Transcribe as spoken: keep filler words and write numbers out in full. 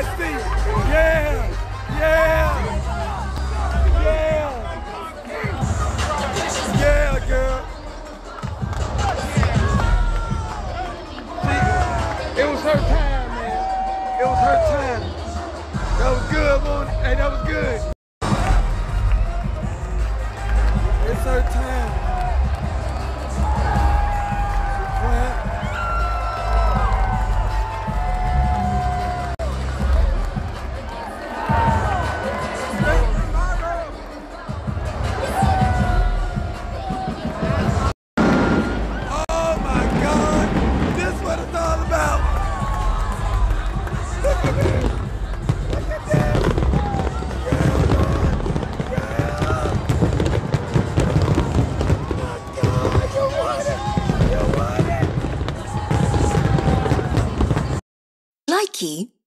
see. Yeah, yeah, yeah, yeah, girl. See, it was her time, man. It was her time. That was good, man. Hey, that was good. It's her time. Oh my God, this is what it's all about. Look at this. Look at this. Likey